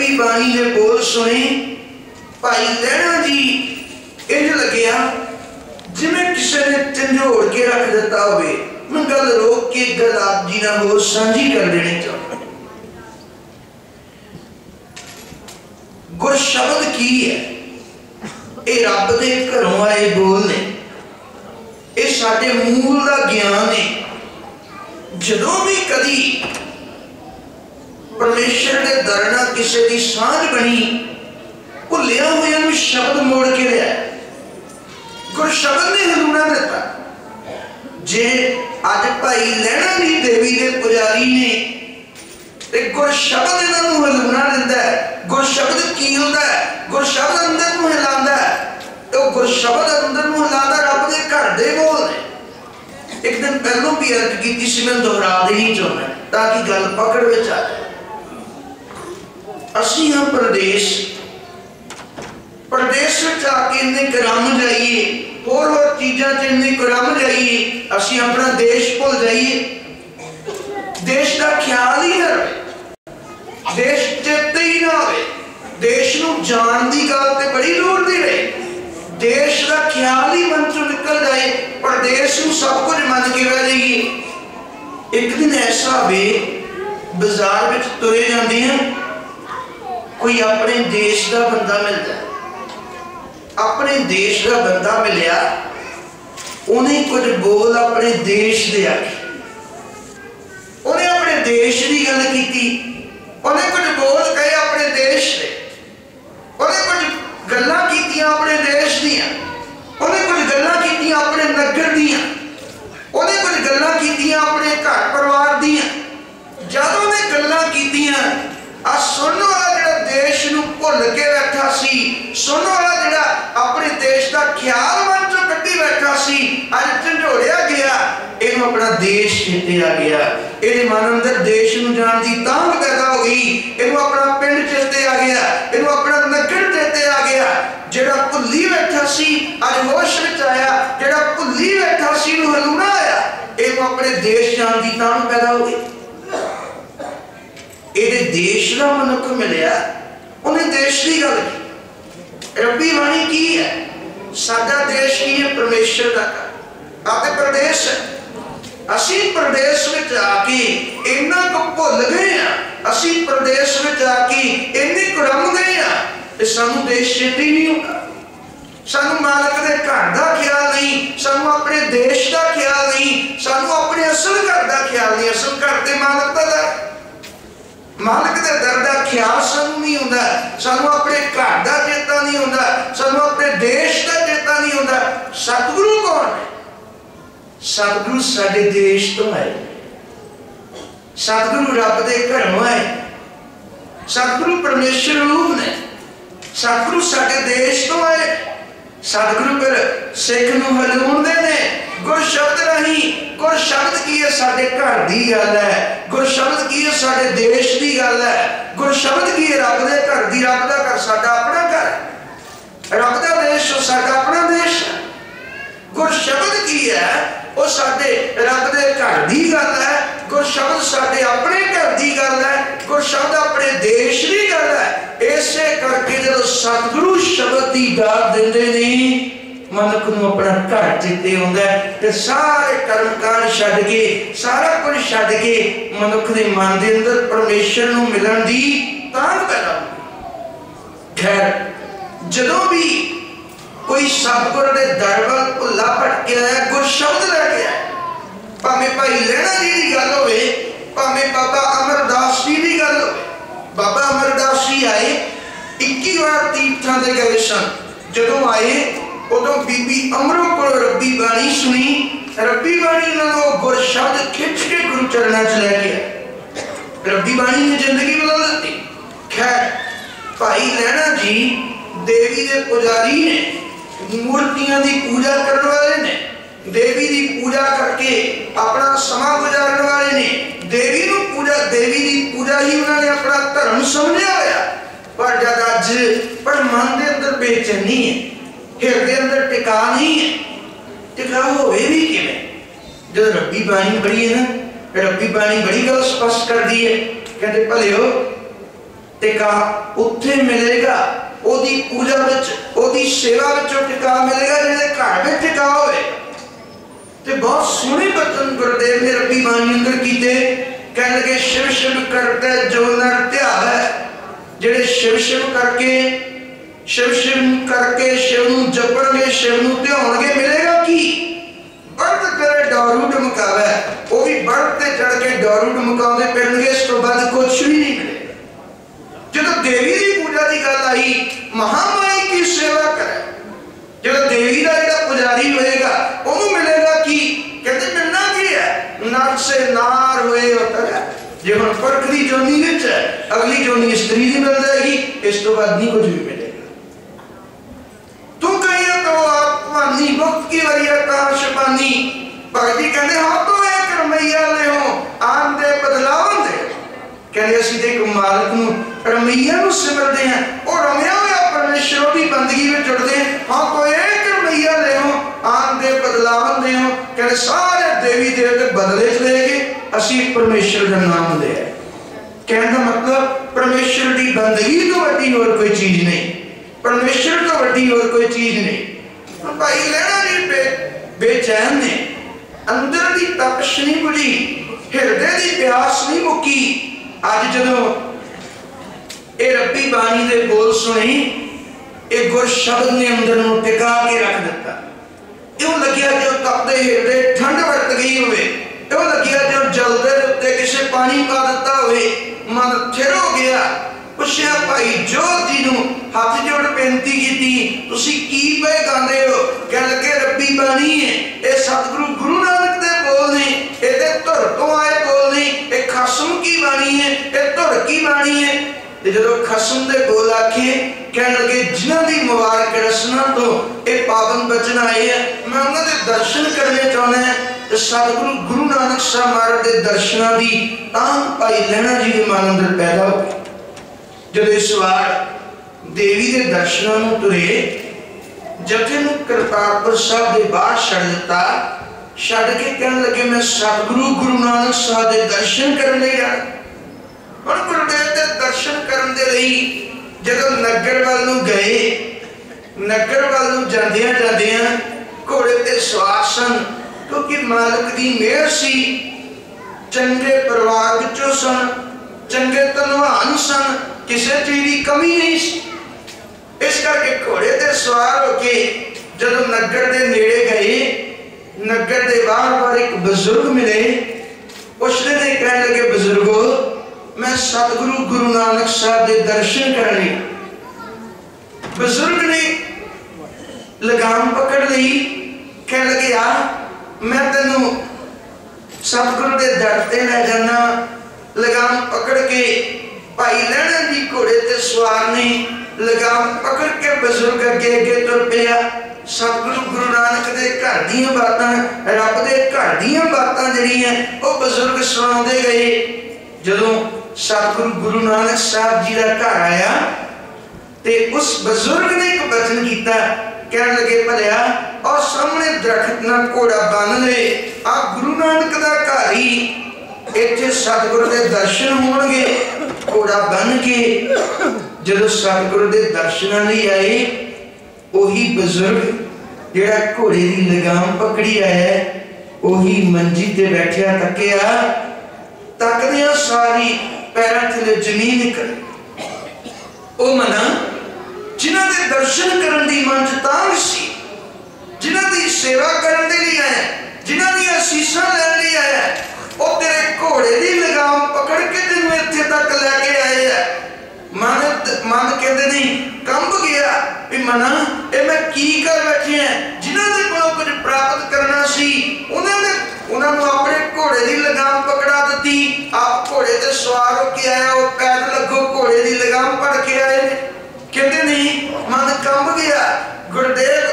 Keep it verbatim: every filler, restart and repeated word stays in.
रब्बी बाणी ने बोल सुने भाई लहणा जी इंज लग्या जिवें किसी ने झंझोड़ के रख दिता होवे। मैं गल रोक के गल आप जी नाल होर सांझी कर देनी चाहता। गुर शब्द की है? ये रब दे घरों आए बोल ने, ये साडे मूल दा ज्ञान है। जदों भी कदी परमेश्वर के दर नाल किसी की सांझ बनी, भुलिया हुआ शब्द मोड़ के लिया। गुर शब्द ने हलूना दिता। जे अज भाई लहणा जी देवी के पुजारी ने ते गुर शब्द इन्हां नूं हलूना दिंदा है। गुर शब्द कीलदा है, गुर शब्द अंदर नूं हिलांदा है। तो गुर शब्द अंदर नूं हिलांदा रब दे घर दे बोल ने। एक दिन पहलों भी अर्ज कीती सी, मैं दोहरा देनी चाहुंदा ताकि गल पकड़ विच आ जाए। असीं हां प्रदेश, प्रदेश विच आके इन्ने करम जाइए, होर होर चीज़ां च इन्ने करम जाइए, असीं अपना देश भुल जाइए। देश का ख्याल ही ना रहे, देश चेते ही ना आवे। देश नूं जाण दी गल ते बड़ी दूर दी रहे। देश का ख्याल ही मन चों निकल जाए, प्रदेश नूं सब कुछ मन के रह जाइए। एक दिन ऐसा वे बाजार विच तुरे जांदे हैं, कोई अपने देश का बंदा मिल जाए। अपने देश का बंदा मिलया, उन्हें कुछ बोल अपने देश दे आखे। उन्हें अपने देश की गल की, उन्हें कुछ बोल कहे अपने देश दे। उन्हें कुछ गल्लां कीतियां अपने देश दियां, उन्हें कुछ गल्लां कीतियां अपने नगर दियां, उन्हें कुछ गल्लां कीतियां अपने घर परिवार दियां। जद उन्हें गल्लां कीतियां, आ सुनने वाला जिहड़ा देश नूं भुल के बैठा सी, सुनने वाला जिहड़ा अपने देश का ख्याल मन चों कड्ढी बैठा सी, अज झंझोड़िया गया। इहनूं अपना देश चेते आ गया। इहदे मन अंदर देश नूं जाण दी तांघ पैदा हो गई। इहनूं अपना पिंड चेते आ गया, इहनूं अपना नगर चेते आ गया। जिहड़ा भुल्ली बैठा सी अज होश विच आया, जिहड़ा भुल्ली बैठा सी नूं हलूना आया। इहनूं अपने देश जाण दी तांघ पैदा हो गई। इहदे देश का मनुख मिलिया, उन्हें देश की गल की। रब्बी बाणी की है? साडा देश की है परमेश्वर का घर, आपे प्रदेश है। असी प्रदेश में आके इन्ना को भुल गए हैं, असी प्रदेश में आके इन्ने कुरम गए हैं कि सानू देश चेते नहीं होता। सानू मालक दे घर का ख्याल नहीं, सानू अपने देश का ख्याल नहीं, सानू अपने असल घर का ख्याल नहीं। असल घर ते मालक दा दर, मालक दे दर दा ख्याल सानू नहीं होंदा। सानू अपने घर का चेता नहीं होंदा, सानू अपने देश का चेता नहीं होंदा। सतगुरु कौन है? सतगुरु साडे देश तो है। सतगुरु रब दे घरों है। सतगुरु परमेश्वर रूप ने। सतगुरु साडे देश तो है। सतगुरु पर सिख नूं हलूंदे ने गुर शब्द राही। गुर शब्द की है साडे घर दी गल है, गुर शब्द की है साडे देश दी गल है, गुर शब्द की है रब दे घर दी। रब दा घर साडा अपना घर है, रब दा देश साडा अपना देश है। गुर शब्द की है वो साडे रब दे घर दी गल है, गुर शब्द साडे अपने घर दी गल है, गुर शब्द अपने देश दी गल है। इसे करके जब सतगुरु शब्द की दात देंदे नहीं, मनुख नूं अपना घर चेते आउंदा है ते सारे कर्मकांड छड्ड के, सारा कुछ छड्ड के मनुख दे मन दे अंदर परमेश्वर नूं मिलण दी तांघ पैदा होंदी। खैर जदों भी कोई सतगुर दे दर वल भुल्ला भटके आया, गुर शब्द लैके आया, भावें भाई लहणा जी की गल होवे, भावें बाबा अमरदास जी की गल होवे। बाबा अमरदास जी आए, इक्की बार तीर्थां ते गए सन। जदों आए उदों बीबी अमरों को रब्बी बाणी सुनी। रब्बी बाणी उन्होंने गुर शब्द खिंच के गुरु चरणों च लैके आए। रब्बी बाणी ने जिंदगी बदल दी। खैर भाई लहणा जी देवी के पुजारी ने, मूर्तियां की पूजा करने वाले ने, देवी की पूजा करके अपना समा गुजारने वाले ने। देवी नूं पूजा, देवी की पूजा ही उन्होंने अपना धर्म समझा होया। पर जब अज पर मन के अंदर बेचैनी है, हृदय अंदर टिका नहीं है। टिका होवे भी किवें? जब रब्बी बाणी बड़ी है ना, रब्बी बाणी बड़ी गल स्पष्ट कर दी है। कहते भले हो टिका उत्थे मिलेगा, ओदी पूजा विच ओदी सेवा विचों टिका मिलेगा, जिहदे घर में टिका होवे। ते बहुत सोहने बचन गुरुदेव ने रब्बी बाणी अंदर कीते। कहण लगे शिव शिव करते जो नर ध्यावै, जिहड़े शिव शिव करके शिव शिव करके शिव नूं जपणगे, शिव नूं ध्याउणगे, मिलेगा की? बढ़ करे डोरू डमकावे, वो भी बढ़ ते चढ़ के डोरू डमकाउंदे फिरनगे, इस तो बाद कुछ भी नहीं मिलेगा। जदों देवी की पूजा की गल आई, महामाई की सेवा करे, जदों देवी का जिहड़ा पुजारी होएगा ओनू मिलेगा की? कहते मिलना की है? नर से नार होए होता है। जे हुण परख दी जोनी विच है, अगली जोनी स्त्री दी मिल जाएगी, इस तो बाद नहीं कुछ भी मिलेगा। तू कहिए तो आत्मानी मुक्त की वरिया काश पानी, भगत जी कहते हाँ तो एक रमैया ले हो आन दे बदलावन दे। कहते असीं ते एक मालिक नूं रमैया नूं सिमरदे हैं, और रमैया होया परमेश्वर दी बंदगी विच जुड़दे हैं। हाँ तो एक रमैया ले हो आन दे बदलावन दे हो। कहते सारे देवी देवते बदले च ले गए, असीं परमेश्वर दा नाम ले आए। कहने का मतलब परमेश्वर की बंदगी तो वड्डी होर कोई चीज नहीं, परमेश्वर तो वड्डी और कोई चीज नहीं। भाई लैणा जी बे बेचैन ने, अंदर की तपश नहीं बुझी, हिरदे की प्यास नहीं मुक्की। अज जदों ये रब्बी बाणी दे बोल सुनी, एक गुर शब्द ने अंदर नूं टिका के रख दिता। इउं लगिया जो तपदे हिरदे ठंड वरत गई होवे, इउं लगिया जो जलदे उत्ते किसे पानी पा दिता होवे, मन थिर हो गया। पुछया भाई जोत जी नूं हाथ जोड़ बेनती की, तुसी की पे गांदे हो? कह लगे रब्बी बाणी है, ये सतगुरु गुरु नानक दे बोल ने, ये धुर तो आए बोल ने, ये खसम की बाणी है, ये धुर की बाणी है। ते जदों खसम दे बोल आखे, कह लगे जिन्हां दी मुबारक रसना तो ये पावन बचन आए हैं, मैं उन्हां दे दर्शन करने चाहुंदा हां। ते सतगुरु गुरु नानक साहब महाराज दे दर्शनां दी तांग भाई लैणा जी दे मन अंदर पैदा हो गई। जब इस बार देवी के दर्शनों में तुरे, जथे नूं करतारपुर साहब के बाहर छड़ दिता, छड़ के कहने लगे मैं सतगुरु गुरु नानक साहब के दर्शन करने जाना। हुण गुरुदेव के दर्शन करने दे लई जदों नगर वाल नूं गए, नगर वाल नूं जांदियां जांदियां घोड़े ते सवार सन, क्योंकि मालिक की मेहर सी, चंगे परिवार विचों सन, चंगे धनवान सन, किसी चीज की कमी नहीं। इस करके घोड़े ते सवार होके जदों नगर के नेड़े गए, नगर के बाहर बाहर एक बुजुर्ग मिले। उसने ने कहने लगे बुजुर्गो मैं सतगुरु गुरु नानक साहब के दर्शन करने। बुजुर्ग ने लगाम पकड़ ली, कह लगे आ मैं तेनू सतगुरु के दर ते ले जाना। लगाम पकड़ के भाई लैणा जी घोड़े ते सवार ने लगाम पकड़ के बुजुर्ग अगे अगे तुर पिया। सतगुरु गुरु नानक दे घर दीयां बातां, रब दे घर दीयां बातां जिहड़ियां ओह बुजुर्ग सुणाउंदे गए। जदों सतगुरु गुरु नानक साहब जी का घर आया ते उस बुजुर्ग ने एक वचन किया, कहने लगे भलिया और सामने दरखत ना घोड़ा बन ले, आ गुरु नानक दा घर ही, इत्थे सतगुरु दे दर्शन होणगे। घोड़ा बन के जदों सतगुरु दे दर्शनां लई आए, ओही बुजुर्ग जिहड़ा घोड़े की लगाम पकड़ी आया, ओही मंजी ते बैठिया तकिया, तकदियां सारी पैरां थले जमीन निकल। ओ मना जिन्हां दे दर्शन करन दी मन च तांग सी, जिन्हां दी सेवा करन दे लई आया, जिन्हां दी असीसां लैण लई आया, ओ तेरे घोड़े की लगाम पकड़ के तेनू इत्थे तक लैके आए है। मन मन कहते नहीं कंब गया भी मना ये मैं की कर बैठे हैं। जिन्हां दे कोलों कुछ प्राप्त करना सी, उन्हां ने उन्हां नूं अपने घोड़े की लगाम पकड़ा दी। आप घोड़े ते सवार होके आया, वो पैर लगो घोड़े की लगाम पड़ के आए। कहते नहीं मन कंब गया। गुरुदेव